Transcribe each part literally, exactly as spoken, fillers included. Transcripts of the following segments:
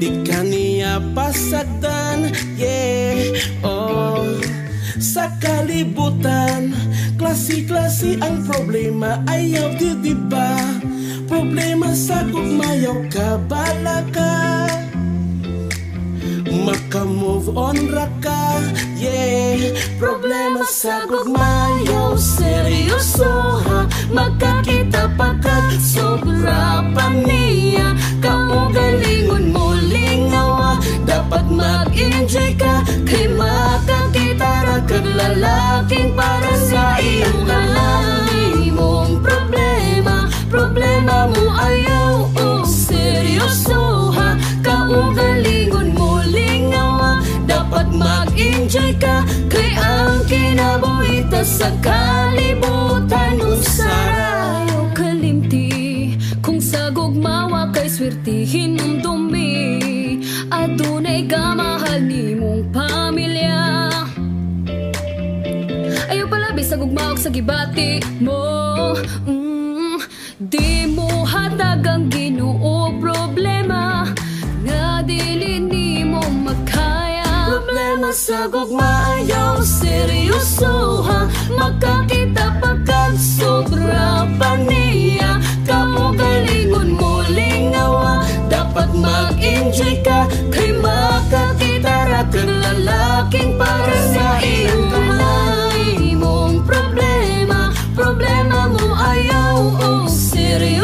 Di ka niya pasagdan, yeah, oh. Sa kalibutan, klase-klase ang problema. Ayaw di diba? Problema sa gugmayaw ka, bala ka. Maka-move on ra ka, yeah. Problema sa gugmayaw, seryoso ha. Magkakita pagkat sobra pa niya. Kaugalingon mo lingaw, dapat mag-enjoy ka. Kay makakita ra kag lalaking para sa iyong alay mong problema. Problema mo ayaw, oh, seryoso ha. Kaugalingon mo lingaw, dapat mag-enjoy ka. Kay ang kinabuhi sa kalibutan usarayo kalimti. Kung sa gugmawa kay swertihin ang dumi, adunay kamahal ni mong pamilya. Ayaw palabi sa gugmawa sa gibati mo, mm, di mo hatag ang Ginoo problema nga dili ni mo makaya. Problema sa gugmaayaw, seryoso ha. Magkakita pagkat sobra pa niya. Kaugalingon mo lingaw, dapat mag-enjoy ka. Kay makakita ra kag lalaking para sa iyong alay mong problema. Problema mo ayaw, oh,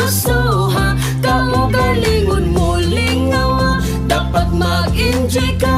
seryoso ha. Kaugalingon mo lingaw, dapat mag-enjoy ka.